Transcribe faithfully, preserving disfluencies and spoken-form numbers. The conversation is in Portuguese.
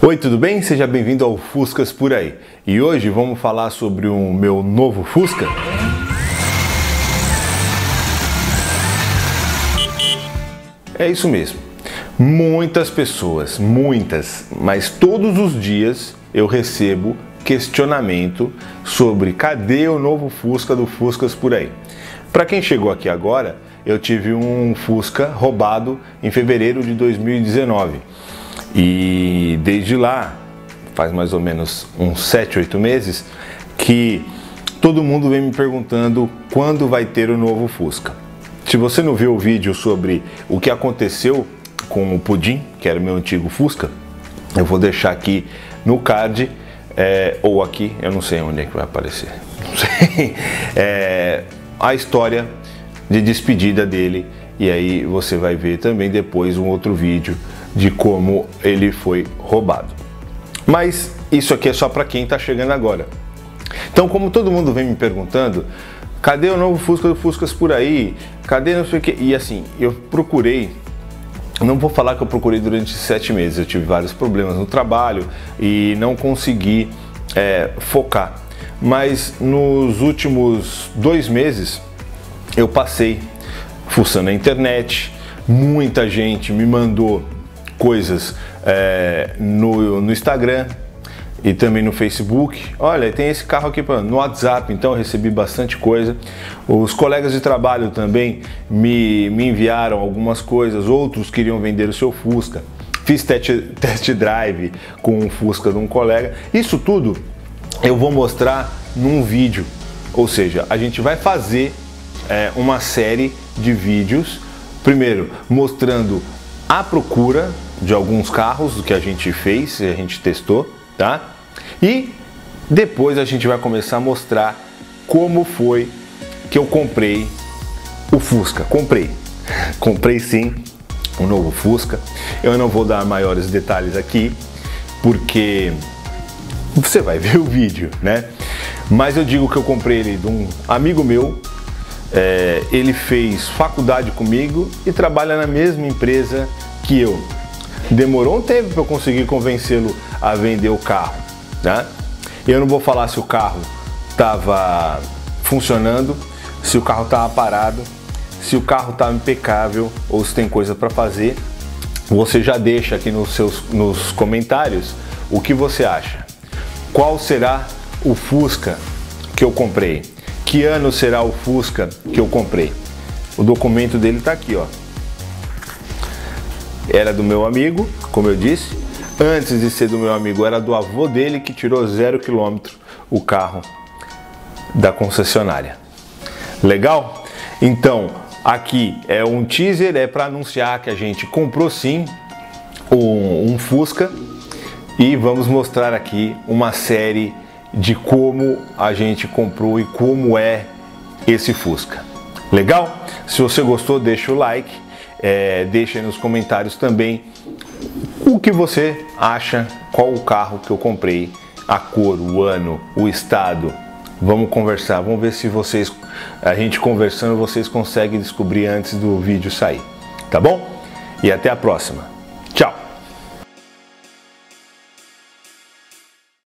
Oi, tudo bem? Seja bem-vindo ao Fuscas Por Aí. E hoje vamos falar sobre o meu novo Fusca. É isso mesmo. Muitas pessoas, muitas, mas todos os dias eu recebo questionamento sobre cadê o novo Fusca do Fuscas Por Aí. Para quem chegou aqui agora, eu tive um Fusca roubado em fevereiro de dois mil e dezenove. E desde lá, faz mais ou menos uns sete, oito meses, que todo mundo vem me perguntando quando vai ter o novo Fusca. Se você não viu o vídeo sobre o que aconteceu com o Pudim, que era o meu antigo Fusca, eu vou deixar aqui no card, é, ou aqui, eu não sei onde é que vai aparecer, não sei, é, a história de despedida dele, e aí você vai ver também depois um outro vídeo de como ele foi roubado. Mas isso aqui é só para quem está chegando agora. Então, como todo mundo vem me perguntando, cadê o novo Fusca do Fuscas Por Aí? Cadê não sei o que? E assim, eu procurei, não vou falar que eu procurei durante sete meses, eu tive vários problemas no trabalho e não consegui é, focar. Mas nos últimos dois meses eu passei fuçando na internet, muita gente me mandou coisas é, no, no Instagram e também no Facebook. Olha, tem esse carro aqui no WhatsApp, então eu recebi bastante coisa. Os colegas de trabalho também me, me enviaram algumas coisas, outros queriam vender o seu Fusca. Fiz test, test drive com um Fusca de um colega. Isso tudo eu vou mostrar num vídeo, ou seja, a gente vai fazer é, uma série de vídeos, primeiro mostrando a procura de alguns carros que a gente fez, a gente testou, tá? E depois a gente vai começar a mostrar como foi que eu comprei o Fusca. Comprei, comprei sim o novo Fusca. Eu não vou dar maiores detalhes aqui, porque você vai ver o vídeo, né? Mas eu digo que eu comprei ele de um amigo meu. É, ele fez faculdade comigo e trabalha na mesma empresa que eu. Demorou um tempo para eu conseguir convencê-lo a vender o carro, né? Eu não vou falar se o carro estava funcionando, se o carro estava parado, se o carro estava impecável ou se tem coisa para fazer. Você já deixa aqui nos seus nos comentários o que você acha. Qual será o Fusca que eu comprei? Que ano será o Fusca que eu comprei? O documento dele está aqui, ó. Era do meu amigo, como eu disse. Antes de ser do meu amigo, era do avô dele, que tirou zero quilômetro o carro da concessionária. Legal? Então, aqui é um teaser, é para anunciar que a gente comprou sim um, um Fusca. E vamos mostrar aqui uma série de como a gente comprou e como é esse Fusca. Legal? Se você gostou, deixa o like. É, deixa aí nos comentários também o que você acha, qual o carro que eu comprei, a cor, o ano, o estado. Vamos conversar, vamos ver se vocês, a gente conversando, vocês conseguem descobrir antes do vídeo sair, tá bom? E até a próxima!